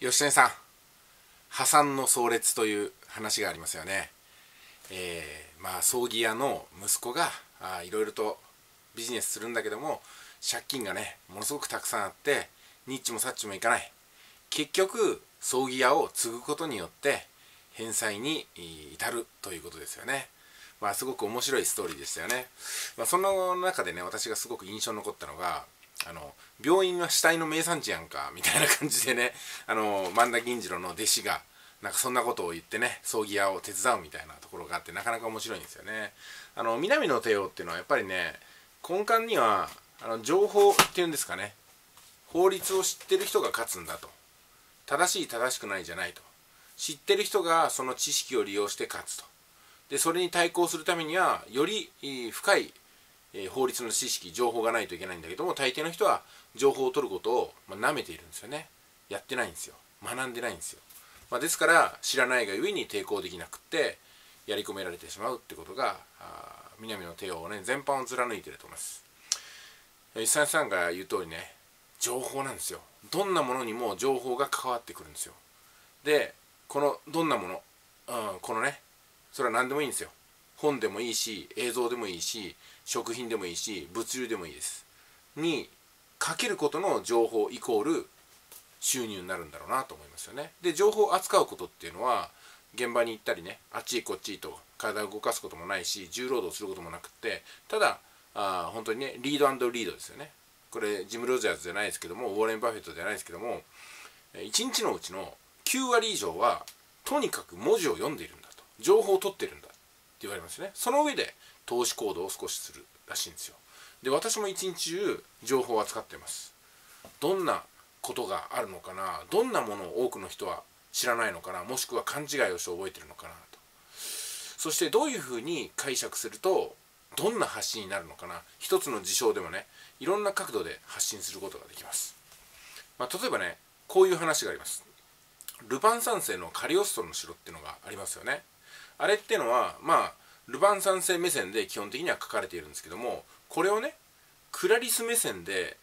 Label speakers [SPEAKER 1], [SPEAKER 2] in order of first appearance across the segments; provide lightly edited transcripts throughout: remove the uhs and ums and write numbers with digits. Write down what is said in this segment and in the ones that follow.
[SPEAKER 1] 吉谷さん、破産の壮烈という話がありますよね。葬儀屋の息子がいろいろとビジネスするんだけども、借金がねものすごくたくさんあって、ニッチもサッチもいかない。結局葬儀屋を継ぐことによって返済に至るということですよね。すごく面白いストーリーでしたよね。その中でね、私がすごく印象に残ったのが、病院は死体の名産地やんかみたいな感じでね、萬田銀次郎の弟子がなんかそんなことを言ってね、葬儀屋を手伝うみたいなところがあって、なかなか面白いんですよね。南の帝王っていうのはやっぱりね、根幹には情報っていうんですかね、法律を知ってる人が勝つんだと。正しい正しくないじゃないと。知ってる人がその知識を利用して勝つと。でそれに対抗するためにはより深い法律の知識、情報がないといけないんだけども、大抵の人は情報を取ることを舐めているんですよね。やってないんですよ。学んでないんですよ。ですから知らないがゆえに抵抗できなくってやり込められてしまうってことが南の帝王をね、全般を貫いていると思います。石谷さんが言う通りね、情報なんですよ。どんなものにも情報が関わってくるんですよ。でこのどんなもの、このね、それは何でもいいんですよ。本でもいいし、映像でもいいし、食品でもいいし、物流でもいいです。にかけることの情報イコール収入になるんだろうなと思いますよね。で情報を扱うことっていうのは、現場に行ったりね、あっちこっちと体を動かすこともないし、重労働することもなくって、ただ本当にね、リード&リードですよね。これジム・ロジャーズじゃないですけども、ウォーレン・バフェットじゃないですけども、1日のうちの9割以上はとにかく文字を読んでいるんだと、情報を取っているんだって言われますね。その上で投資行動を少しするらしいんですよ。で私も一日中情報を扱っています。どんなことがあるのかな、どんなものを多くの人は知らないのかな、もしくは勘違いをして覚えてるのかなと。そしてどういうふうに解釈するとどんな発信になるのかな。一つの事象でもね、いろんな角度で発信することができます。例えばね、こういう話があります。ルパン三世のカリオストロの城っていうのがありますよね。あれっていうのはルパン三世目線で基本的には書かれているんですけども、これをねクラリス目線で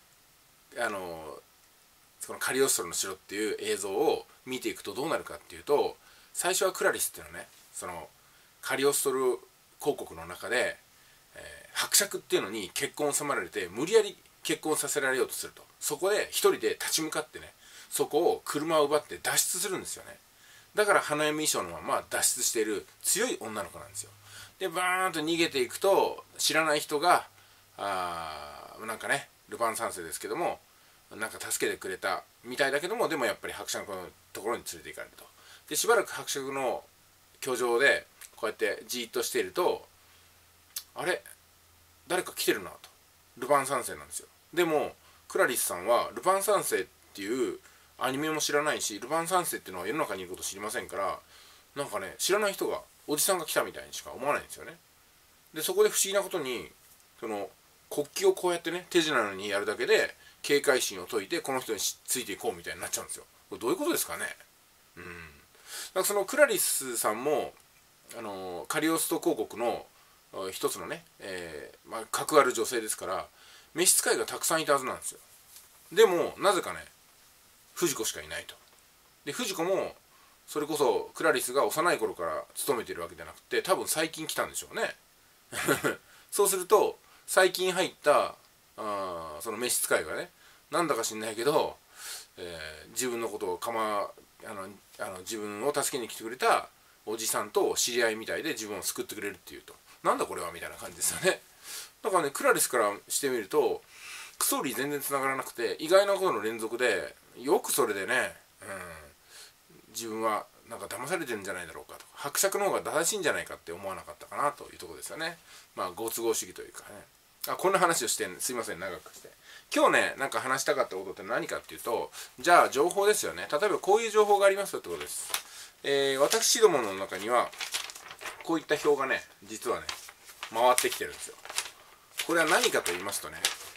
[SPEAKER 1] そのカリオストロの城っていう映像を見ていくとどうなるかっていうと、最初はクラリスっていうのはね、そのカリオストロ公国の中で、伯爵っていうのに結婚を迫られて、無理やり結婚させられようとすると。そこで一人で立ち向かってね、そこを車を奪って脱出するんですよね。だから花嫁衣装のまま脱出している強い女の子なんですよ。でバーンと逃げていくと、知らない人がなんかね、ルパン三世ですけども、なんか助けてくれたみたいだけども、でもやっぱり伯爵のところに連れて行かれると。でしばらく伯爵の居城でこうやってじーっとしていると、あれ誰か来てるなと。ルパン三世なんですよ。でもクラリスさんはルパン三世っていうアニメも知らないし、ルパン三世っていうのは世の中にいること知りませんから、なんかね、知らない人が、おじさんが来たみたいにしか思わないんですよね。でそこで不思議なことに、その国旗をこうやってね、手品のようにやるだけで警戒心を解いて、この人についていこうみたいになっちゃうんですよ。これどういうことですかね。だからそのクラリスさんもカリオスト公国の一つのね、格ある女性ですから、召使いがたくさんいたはずなんですよ。でもなぜかね、藤子しかいないと。で藤子もそれこそクラリスが幼い頃から勤めているわけじゃなくて、多分最近来たんでしょうね。そうすると最近入ったその召使いがね、なんだか知んないけど、自分のことを自分を助けに来てくれたおじさんと知り合いみたいで、自分を救ってくれるっていうと、なんだこれはみたいな感じですよね。だからね、クラリスからしてみるとストーリー全然つながらなくて、意外なことの連続で、よくそれでね、自分はなんか騙されてるんじゃないだろうかと、伯爵の方が正しいんじゃないかって思わなかったかなというところですよね。ご都合主義というかね。こんな話をしてすいません、長くして。今日ね、なんか話したかったことって何かっていうと、じゃあ情報ですよね。例えばこういう情報がありますよってことです。私どもの中にはこういった表がね、実はね回ってきてるんですよ。これは何かと言いますとね、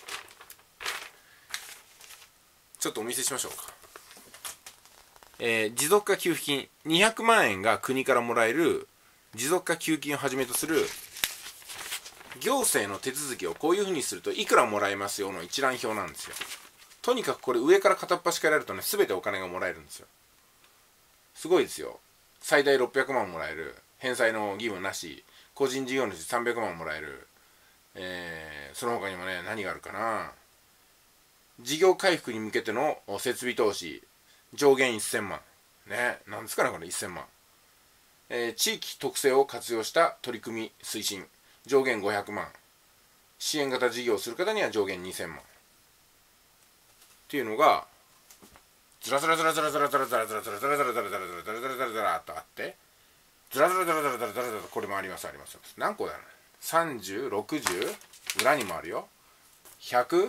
[SPEAKER 1] ちょっとお見せしましょうか。持続化給付金200万円が国からもらえる持続化給付金をはじめとする行政の手続きをこういうふうにするといくらもらえますよの一覧表なんですよ。とにかくこれ上から片っ端からやるとね、全てお金がもらえるんですよ。 すごいですよ。最大600万もらえる、返済の義務なし、個人事業主300万もらえる、その他にもね、何があるかな。事業回復に向けての設備投資、上限1000万。ね、なんですかね、これ1000万。地域特性を活用した取り組み推進、上限500万。支援型事業をする方には上限2000万。っていうのが、ずらずらずらずらずらずらずらずらずらずらずらずらずらずらずらずらずらずらっとあって、ずらずらずらずらずらずらずらこれもありますあります。何個だろう。30、60、裏にもあるよ。100、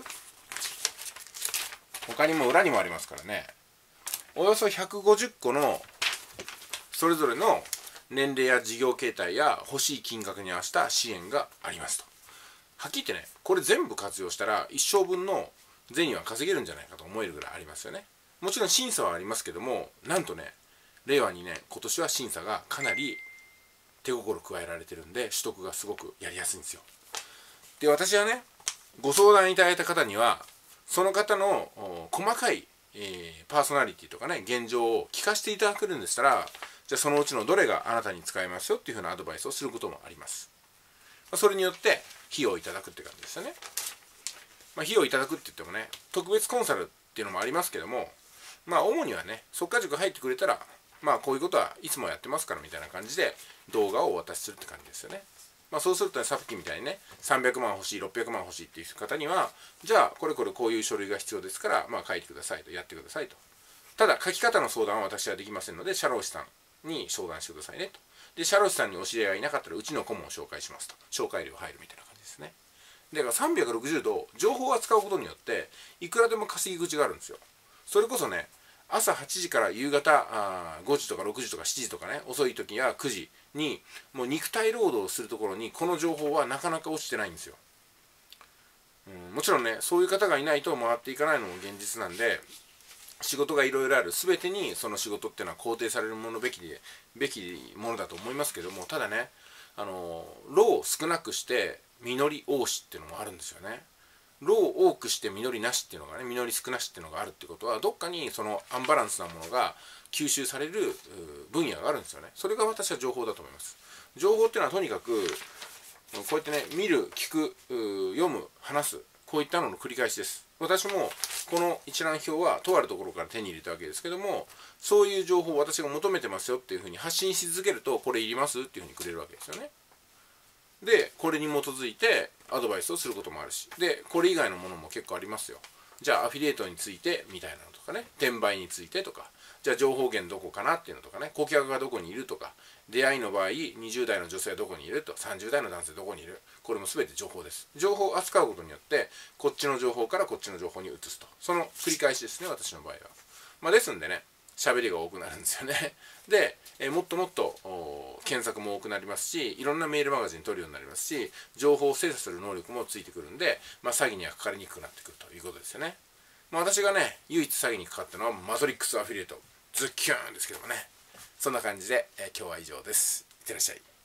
[SPEAKER 1] 他にも裏にもありますからね。およそ150個のそれぞれの年齢や事業形態や欲しい金額に合わせた支援がありますと。はっきり言ってね、これ全部活用したら一生分の銭は稼げるんじゃないかと思えるぐらいありますよね。もちろん審査はありますけども、なんとね、令和2年今年は審査がかなり手心加えられてるんで、取得がすごくやりやすいんですよ。で、私はね、ご相談いただいた方にはその方の細かい、パーソナリティとかね、現状を聞かせていただけるんでしたら、じゃあそのうちのどれがあなたに使えますよっていうふうなアドバイスをすることもあります。それによって費用をいただくって感じですよね。費用をいただくって言ってもね、特別コンサルっていうのもありますけども、主にはね、即価塾入ってくれたら、こういうことはいつもやってますからみたいな感じで動画をお渡しするって感じですよね。そうするとね、さっきみたいにね、300万欲しい、600万欲しいっていう方には、じゃあこれこれこういう書類が必要ですから、書いてくださいと、やってくださいと。ただ書き方の相談は私はできませんので、社労士さんに相談してくださいねと。で、社労士さんにお知り合いがいなかったらうちの顧問を紹介しますと。紹介料入るみたいな感じですね。だから360度情報を扱うことによっていくらでも稼ぎ口があるんですよ。それこそね、朝8時から夕方5時とか6時とか7時とかね、遅い時や9時にもう肉体労働をするところにこの情報はなかなか落ちてないんですよ。もちろんね、そういう方がいないと回っていかないのも現実なんで、仕事がいろいろある全てにその仕事っていうのは肯定されるものべきものだと思いますけども、ただね、労を少なくして実り多しっていうのもあるんですよね。労を多くして実りなしっていうのがね、実り少なしっていうのがあるってことは、どっかにそのアンバランスなものが吸収される分野があるんですよね。それが私は情報だと思います。情報っていうのはとにかくこうやってね、見る、聞く、読む、話す、こういったのの繰り返しです。私もこの一覧表はとあるところから手に入れたわけですけども、そういう情報を私が求めてますよっていうふうに発信し続けると、これいりますっていうふうにくれるわけですよね。で、これに基づいてアドバイスをすることもあるし、で、これ以外のものも結構ありますよ。じゃあアフィリエイトについてみたいなのとかね、転売についてとか、じゃあ情報源どこかなっていうのとかね、顧客がどこにいるとか、出会いの場合20代の女性はどこにいると、30代の男性どこにいる、これも全て情報です。情報を扱うことによってこっちの情報からこっちの情報に移すと、その繰り返しですね、私の場合は。ですんでね、喋りが多くなるんですよね。で、もっともっと検索も多くなりますし、いろんなメールマガジン取るようになりますし、情報を精査する能力もついてくるんで、詐欺にはかかりにくくなってくるということですよね。私がね、唯一詐欺にかかったのはマトリックスアフィリエイトズッキューンですけどもね。そんな感じで、今日は以上です。いってらっしゃい。